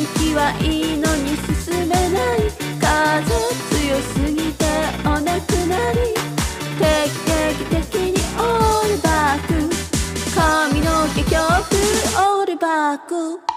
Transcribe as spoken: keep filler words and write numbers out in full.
道はいいのに進めない。風強すぎてお亡くなり。定期的にオールバック。髪の毛強風オールバック。